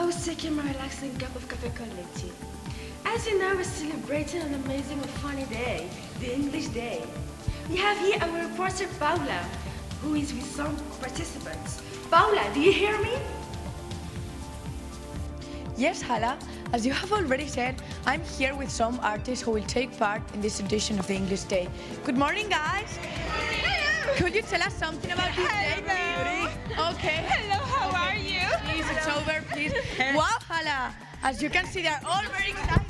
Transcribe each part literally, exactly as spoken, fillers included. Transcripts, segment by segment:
was taking my relaxing cup of cafe con leche. As you know, we're celebrating an amazing and funny day, the English Day. We have here our reporter Paula, who is with some participants. Paula, do you hear me? Yes, Hala. As you have already said, I'm here with some artists who will take part in this edition of the English Day. Good morning, guys. Hello. Could you tell us something about this day, beauty? Okay. Hello, how are you? Please, it's over, please. Wow, Hala. As you can see, they're all very excited.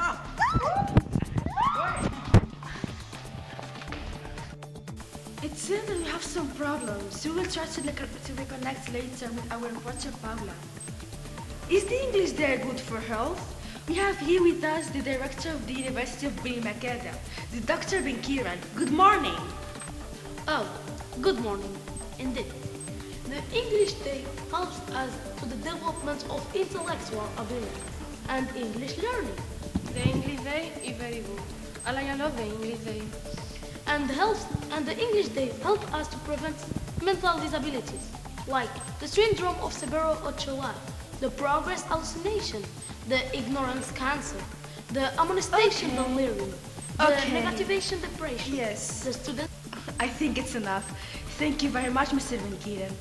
It seems that we have some problems. We will try to, to reconnect later with our reporter Paula. Is the English Day good for health? We have here with us the director of the University of Bini Makeda, the Doctor Ben Kiran. Good morning. Oh, good morning. Indeed. The English Day helps us to the development of intellectual ability and English learning. The English Day is very good. I like I love the English Day. And helps and the English Day help us to prevent mental disabilities like the syndrome of Severo Ochoa, the progress hallucination, the ignorance cancer, the amonestation Okay. delirium, Okay. the negativation depression. Yes. The student. I think it's enough. Thank you very much, Mister Ben Kiran.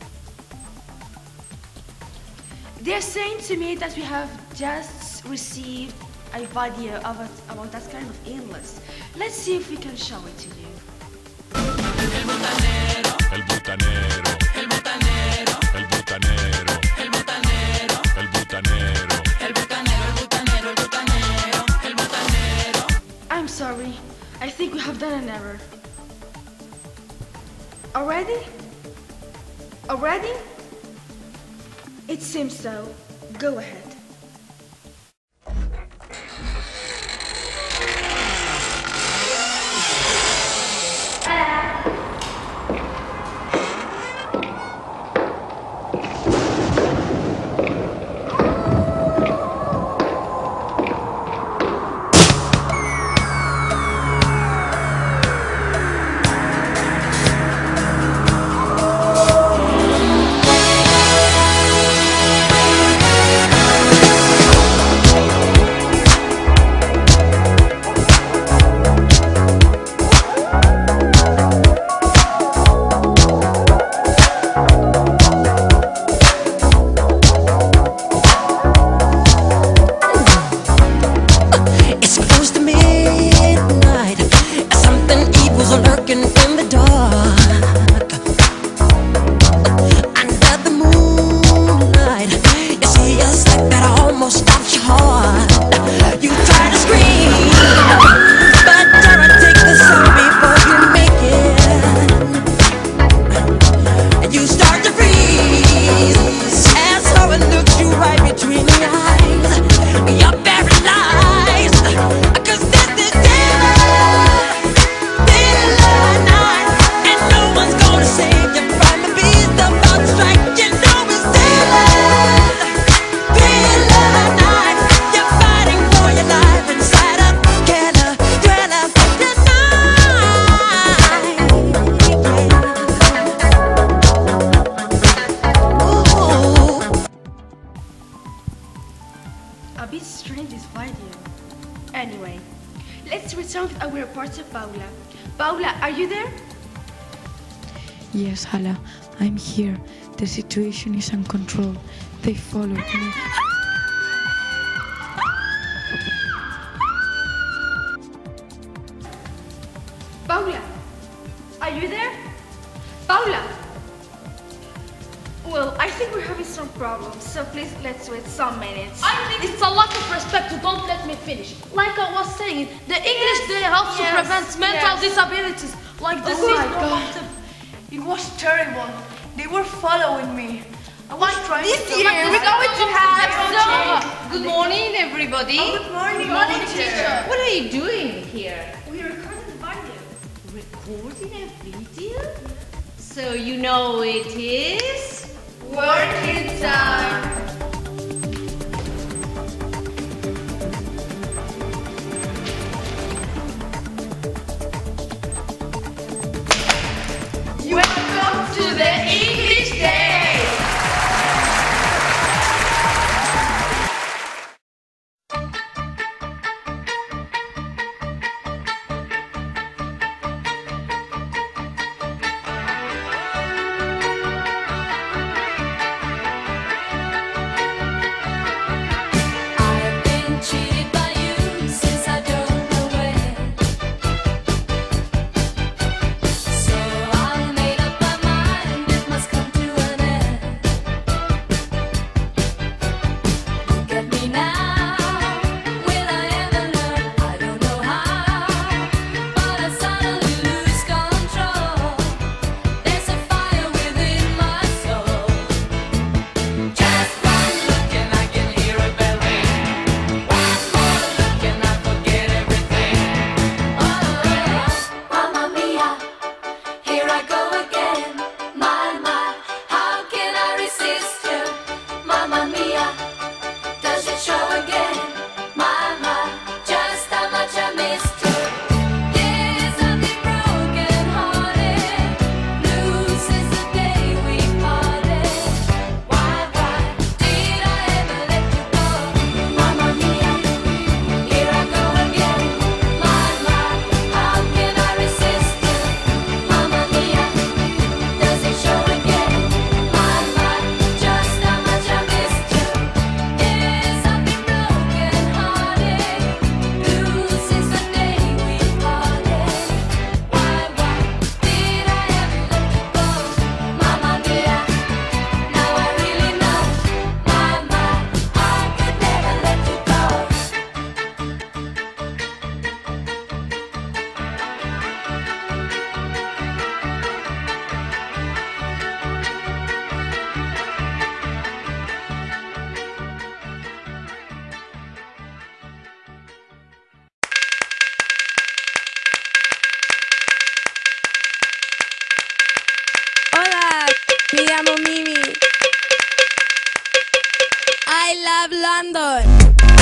They're saying to me that we have just received a video of it, about that kind of illness. Let's see if we can show it to you. El botanero, el botanero, el botanero, el botanero, el botanero, el botanero, el botanero, el botanero, el botanero, el botanero. I'm sorry. I think we have done an error. Already? Already? It seems so. Go ahead. A bit strange, this video. Anyway, let's return with our reporter Paula. Paula, are you there? Yes, Hala. I'm here. The situation is under control. They followed me. Paula, are you there? Paula! Well, I think we're having some problems, so please let's wait some minutes. I think it's a lack of respect to don't let me finish. Like I was saying, the English Day helps yes, to prevent mental yes. disabilities like the Oh my syndrome God. of the It was terrible. They were following me. I was trying This to... year we're going to have Okay. Good morning, everybody. Oh, good morning, Good morning, teacher. teacher. What are you doing here? We're recording the video. Recording a video? So you know it is Working time. Welcome to the English Day. Me llamo Mimi. I love London.